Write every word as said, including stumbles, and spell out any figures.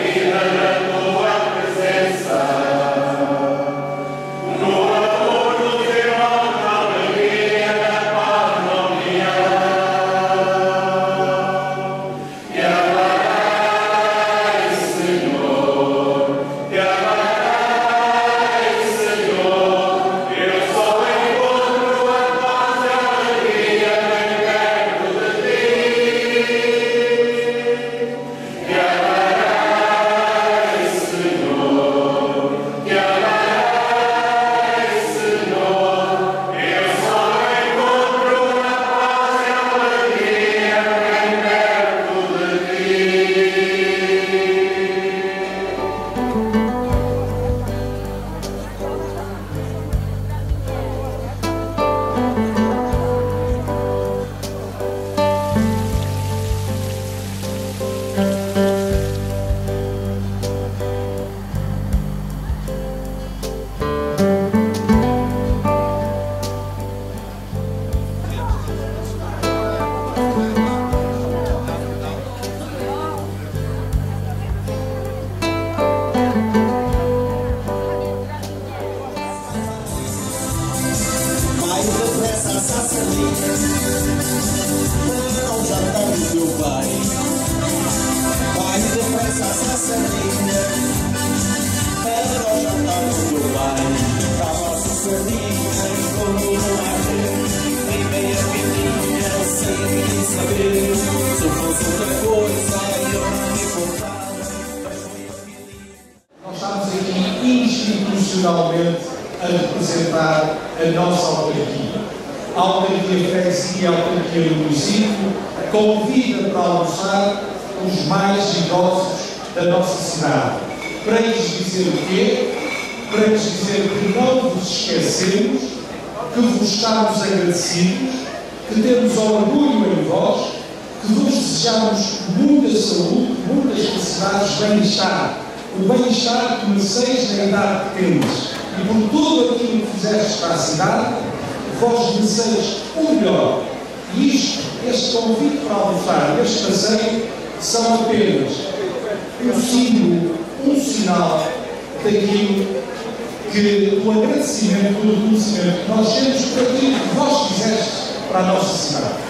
Nós estamos aqui institucionalmente a representar a nossa autarquia. A autarquia freguesia, a autarquia do município, convida para almoçar os mais idosos da nossa cidade. Para lhes dizer o quê? Para lhes dizer que não vos esquecemos, que vos estamos agradecidos, que temos orgulho em vós, que vos desejamos muita saúde, muitas felicidades, bem-estar. O bem-estar que mereceis na idade que temos. E por tudo aquilo que fizestes para a cidade, vós mereceis o melhor. E isto, este convite para almoçar, este passeio, são apenas um símbolo, um sinal daquilo que, do agradecimento, do reconhecimento que nós temos por aquilo que vós fizestes para a nossa cidade.